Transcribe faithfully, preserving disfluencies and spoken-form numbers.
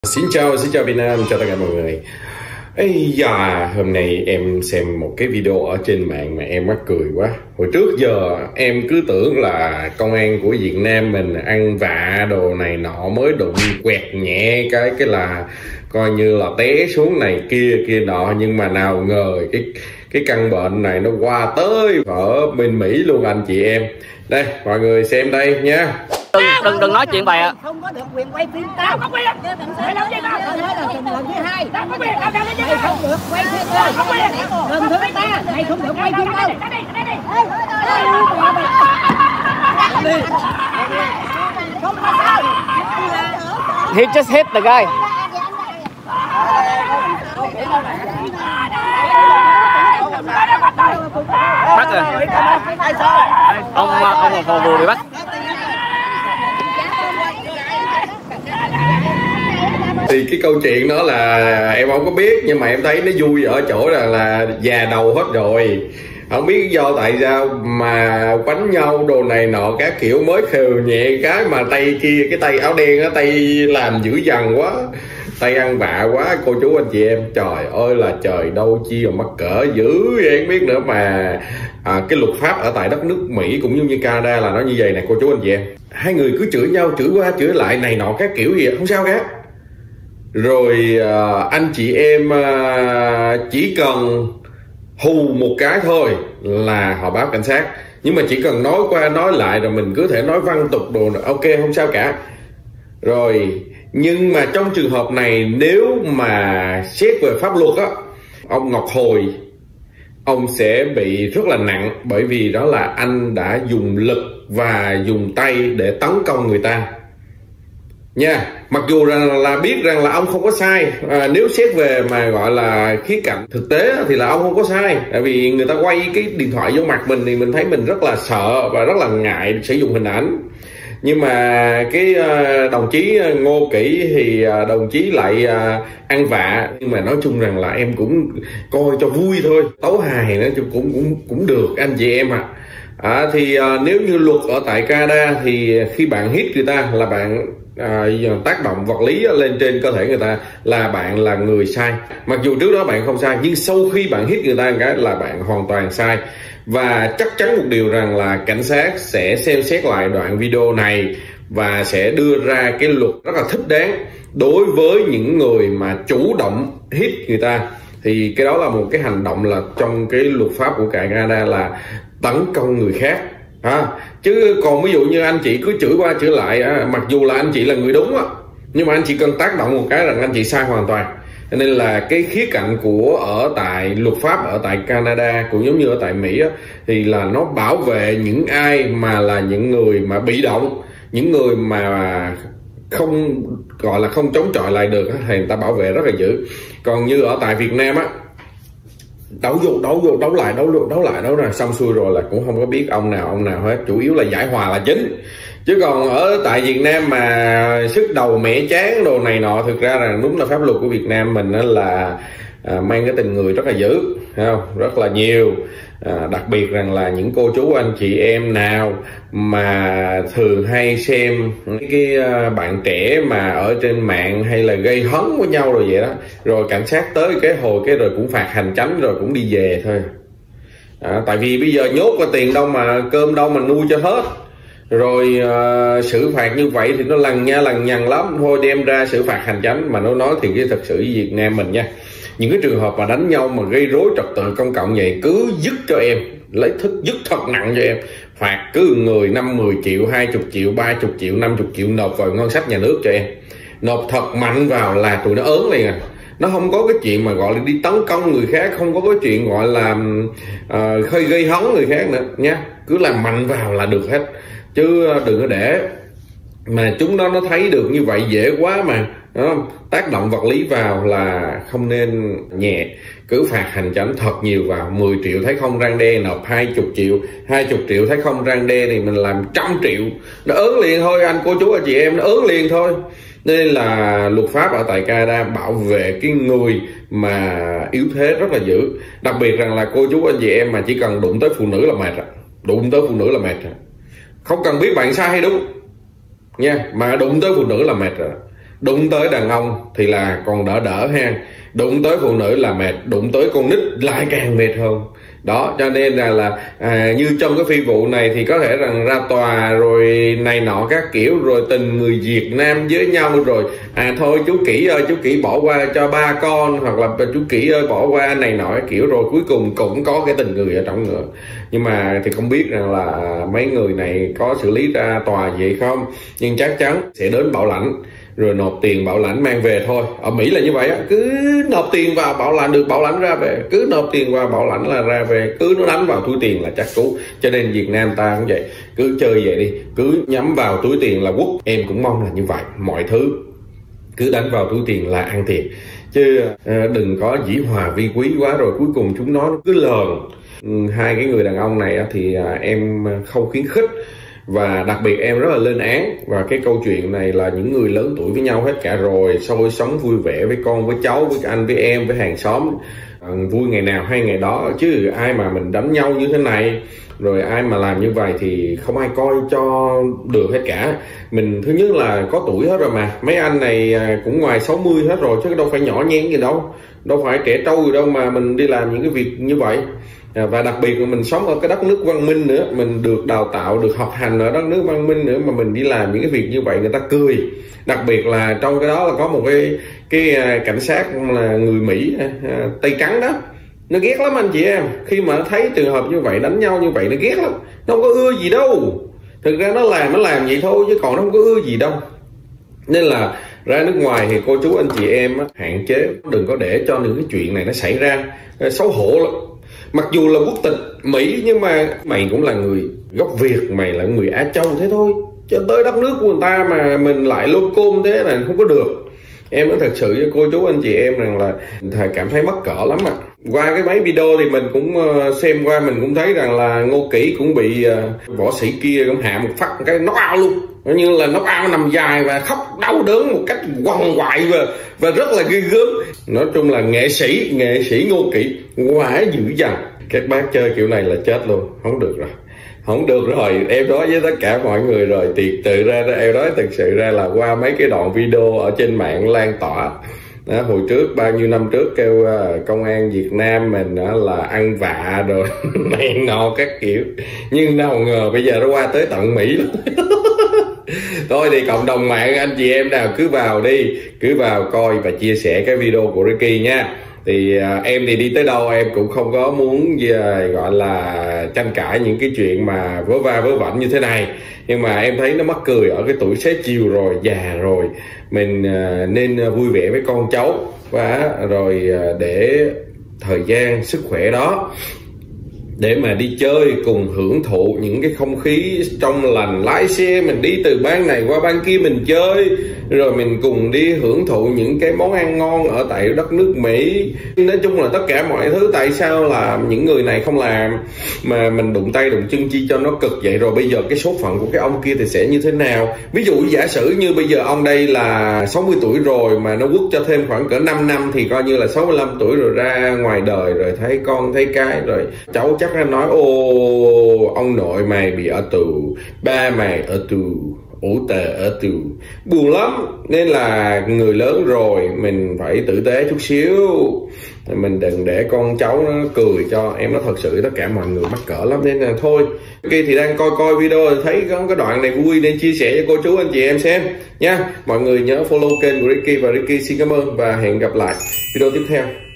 Xin chào, xin chào Việt Nam, chào tất cả mọi người. Ây da, hôm nay em xem một cái video ở trên mạng mà em mắc cười quá. Hồi trước giờ em cứ tưởng là công an của Việt Nam mình ăn vạ đồ này nọ, mới đụng quẹt nhẹ cái cái là coi như là té xuống này kia kia nọ, nhưng mà nào ngờ cái cái căn bệnh này nó qua tới ở bên Mỹ luôn anh chị em. Đây, mọi người xem đây nha. Đừng, đừng đừng nói chuyện bậy ạ. Không có được quyền quay phim tao. Không có quyền. Mày nói gì tao? Tao nói là lần lần thứ hai. Tao có quyền. Tao nói mày không được quay phim tao. Không quyền. Lần thứ ba mày không được quay phim tao. Đi. Không có sao. He just hit the guy. Bắt rồi. Ông ông là phò vừa bị bắt. Thì cái câu chuyện đó là em không có biết, nhưng mà em thấy nó vui ở chỗ là là già đầu hết rồi, không biết do tại sao mà quánh nhau đồ này nọ các kiểu, mới khều nhẹ cái mà tay kia, cái tay áo đen á, tay làm dữ dằn quá, tay ăn vạ quá cô chú anh chị em. Trời ơi là trời, đâu chi mà mắc cỡ dữ em biết nữa mà. À, cái luật pháp ở tại đất nước Mỹ cũng như như Canada là nó như vậy nè cô chú anh chị em. Hai người cứ chửi nhau, chửi qua chửi lại này nọ các kiểu gì không sao cả. Rồi à, anh chị em à, chỉ cần hù một cái thôi là họ báo cảnh sát. Nhưng mà chỉ cần nói qua nói lại rồi mình cứ thể nói văn tục đồ, ok không sao cả. Rồi nhưng mà trong trường hợp này, nếu mà xét về pháp luật á, ông Ngọc Hồi ông sẽ bị rất là nặng, bởi vì đó là anh đã dùng lực và dùng tay để tấn công người ta nha. Mặc dù rằng là biết rằng là ông không có sai, à, nếu xét về mà gọi là khía cạnh thực tế thì là ông không có sai, tại vì người ta quay cái điện thoại vô mặt mình thì mình thấy mình rất là sợ và rất là ngại sử dụng hình ảnh. Nhưng mà cái đồng chí Ngô Kỷ thì đồng chí lại ăn vạ. Nhưng mà nói chung rằng là em cũng coi cho vui thôi, tấu hài nó cũng cũng cũng được anh chị em ạ. À. À, thì à, nếu như luật ở tại Canada thì khi bạn hit người ta là bạn à, tác động vật lý lên trên cơ thể người ta là bạn là người sai. Mặc dù trước đó bạn không sai, nhưng sau khi bạn hit người ta cái là bạn hoàn toàn sai. Và chắc chắn một điều rằng là cảnh sát sẽ xem xét lại đoạn video này và sẽ đưa ra cái luật rất là thích đáng đối với những người mà chủ động hit người ta. Thì cái đó là một cái hành động là trong cái luật pháp của cả Canada là tấn công người khác. À, chứ còn ví dụ như anh chị cứ chửi qua chửi lại, à, mặc dù là anh chị là người đúng á, nhưng mà anh chị cần tác động một cái là anh chị sai hoàn toàn. Cho nên là cái khía cạnh của ở tại luật pháp ở tại Canada cũng giống như ở tại Mỹ á, thì là nó bảo vệ những ai mà là những người mà bị động, những người mà không gọi là không chống chọi lại được thì người ta bảo vệ rất là dữ. Còn như ở tại Việt Nam á, đấu vô đấu vô đấu lại đấu đấu lại đấu ra xong xuôi rồi là cũng không có biết ông nào ông nào hết, chủ yếu là giải hòa là chính. Chứ còn ở tại Việt Nam mà sức đầu mẻ chán đồ này nọ, thực ra là đúng là pháp luật của Việt Nam mình là à, mang cái tình người rất là dữ, không? Rất là nhiều. À, đặc biệt rằng là những cô chú anh chị em nào mà thường hay xem cái bạn trẻ mà ở trên mạng hay là gây hấn với nhau rồi vậy đó, rồi cảnh sát tới cái hồi cái rồi cũng phạt hành chánh rồi cũng đi về thôi. À, tại vì bây giờ nhốt cái tiền đâu mà cơm đâu mà nuôi cho hết. Rồi uh, xử phạt như vậy thì nó lằng nha lằng nhằng lắm, thôi đem ra xử phạt hành chánh. Mà nó nói thì cái thật sự với Việt Nam mình nha, những cái trường hợp mà đánh nhau mà gây rối trật tự công cộng vậy cứ dứt cho em, lấy thức dứt thật nặng cho em, phạt cứ người năm mười triệu, hai mươi triệu, ba mươi triệu, năm mươi triệu nộp vào ngân sách nhà nước cho em, nộp thật mạnh vào là tụi nó ớn liền à. Nó không có cái chuyện mà gọi là đi tấn công người khác, không có cái chuyện gọi là uh, khơi gây hấn người khác nữa nha, cứ làm mạnh vào là được hết. Chứ đừng có để mà chúng nó nó thấy được như vậy dễ quá mà, đúng không? Tác động vật lý vào là không nên nhẹ, cứ phạt hành chánh thật nhiều vào. Mười triệu thấy không răn đe nộp hai mươi triệu, hai mươi triệu thấy không răn đe thì mình làm trăm triệu, nó ớn liền thôi anh cô chú anh chị em, nó ớn liền thôi. Nên là luật pháp ở tại Canada bảo vệ cái người mà yếu thế rất là dữ. Đặc biệt rằng là cô chú anh chị em mà chỉ cần đụng tới phụ nữ là mệt rồi, đụng tới phụ nữ là mệt rồi. Không cần biết bạn sai hay đúng nha, mà đụng tới phụ nữ là mệt rồi. Đụng tới đàn ông thì là còn đỡ đỡ ha, đụng tới phụ nữ là mệt, đụng tới con nít lại càng mệt hơn. Đó, cho nên là là à, như trong cái phi vụ này thì có thể rằng ra tòa rồi này nọ các kiểu, rồi tình người Việt Nam với nhau, rồi à thôi chú Kỷ ơi chú Kỷ bỏ qua cho ba con, hoặc là chú Kỷ ơi bỏ qua này nọ kiểu, rồi cuối cùng cũng có cái tình người ở trong nữa. Nhưng mà thì không biết rằng là mấy người này có xử lý ra tòa vậy không, nhưng chắc chắn sẽ đến bảo lãnh rồi nộp tiền bảo lãnh mang về thôi. Ở Mỹ là như vậy á, cứ nộp tiền vào bảo lãnh được bảo lãnh ra về, cứ nộp tiền vào bảo lãnh là ra về, cứ nó đánh vào túi tiền là chắc cú. Cho nên Việt Nam ta cũng vậy, cứ chơi vậy đi, cứ nhắm vào túi tiền là quất. Em cũng mong là như vậy, mọi thứ cứ đánh vào túi tiền là ăn thiệt, chứ à, đừng có dĩ hòa vi quý quá rồi cuối cùng chúng nó cứ lờn. Hai cái người đàn ông này thì à, em không khuyến khích, và đặc biệt em rất là lên án. Và cái câu chuyện này là những người lớn tuổi với nhau hết cả rồi, sôi sống vui vẻ với con với cháu, với anh với em, với hàng xóm, à, vui ngày nào hay ngày đó, chứ ai mà mình đánh nhau như thế này, rồi ai mà làm như vậy thì không ai coi cho được hết cả. Mình thứ nhất là có tuổi hết rồi, mà mấy anh này cũng ngoài sáu mươi hết rồi, chứ đâu phải nhỏ nhén gì đâu, đâu phải trẻ trâu gì đâu mà mình đi làm những cái việc như vậy. À, và đặc biệt là mình sống ở cái đất nước văn minh nữa, mình được đào tạo, được học hành ở đất nước văn minh nữa, mà mình đi làm những cái việc như vậy người ta cười. Đặc biệt là trong cái đó là có một cái cái cảnh sát là người Mỹ, à, Tây Trắng đó, nó ghét lắm anh chị em. Khi mà thấy trường hợp như vậy, đánh nhau như vậy, nó ghét lắm, nó không có ưa gì đâu. Thực ra nó làm nó làm vậy thôi, chứ còn nó không có ưa gì đâu. Nên là ra nước ngoài thì cô chú anh chị em hạn chế, đừng có để cho những cái chuyện này nó xảy ra, xấu hổ lắm. Mặc dù là quốc tịch Mỹ nhưng mà mày cũng là người gốc Việt, mày là người Á Châu thế thôi, chứ tới đất nước của người ta mà mình lại lô côm thế là không có được. Em nói thật sự với cô chú anh chị em rằng là thầy cảm thấy mắc cỡ lắm ạ. À. Qua cái mấy video thì mình cũng xem qua, mình cũng thấy rằng là Ngô Kỷ cũng bị võ sĩ kia cũng hạ một phát một cái knock out luôn, coi như là knock out nằm dài và khóc đau đớn một cách quằn quại và và rất là ghê gớm. Nói chung là nghệ sĩ nghệ sĩ Ngô Kỷ quá dữ dằn. Các bác chơi kiểu này là chết luôn, không được rồi, không được rồi. Em nói với tất cả mọi người rồi, tiệt tự ra em nói thật sự ra là qua mấy cái đoạn video ở trên mạng lan tỏa đó, hồi trước bao nhiêu năm trước kêu uh, công an Việt Nam mình uh, là ăn vạ rồi này nọ các kiểu, nhưng nào ngờ bây giờ nó qua tới tận Mỹ luôn. Thôi thì cộng đồng mạng anh chị em nào cứ vào đi, cứ vào coi và chia sẻ cái video của Ricky nha. Thì à, em thì đi tới đâu em cũng không có muốn à, gọi là tranh cãi những cái chuyện mà vớ va vớ vẩn như thế này, nhưng mà em thấy nó mắc cười ở cái tuổi xế chiều rồi, già rồi, mình à, nên vui vẻ với con cháu và rồi à, để thời gian sức khỏe đó để mà đi chơi cùng hưởng thụ những cái không khí trong lành, lái xe mình đi từ ban này qua ban kia mình chơi, rồi mình cùng đi hưởng thụ những cái món ăn ngon ở tại đất nước Mỹ. Nói chung là tất cả mọi thứ, tại sao là những người này không làm mà mình đụng tay đụng chân chi cho nó cực vậy? Rồi bây giờ cái số phận của cái ông kia thì sẽ như thế nào? Ví dụ giả sử như bây giờ ông đây là sáu mươi tuổi rồi mà nó quất cho thêm khoảng cỡ năm năm thì coi như là sáu mươi lăm tuổi rồi, ra ngoài đời rồi thấy con thấy cái rồi cháu chắc nó nói ô ông nội mày bị ở tù, ba mày ở tù, ủ tề ở tù, buồn lắm. Nên là người lớn rồi mình phải tử tế chút xíu, mình đừng để con cháu nó cười cho. Em nói thật sự tất cả mọi người mắc cỡ lắm, nên là thôi. Kia thì đang coi coi video thấy có cái đoạn này vui nên chia sẻ cho cô chú anh chị em xem nha. Mọi người nhớ follow kênh của Ricky, và Ricky xin cảm ơn và hẹn gặp lại video tiếp theo.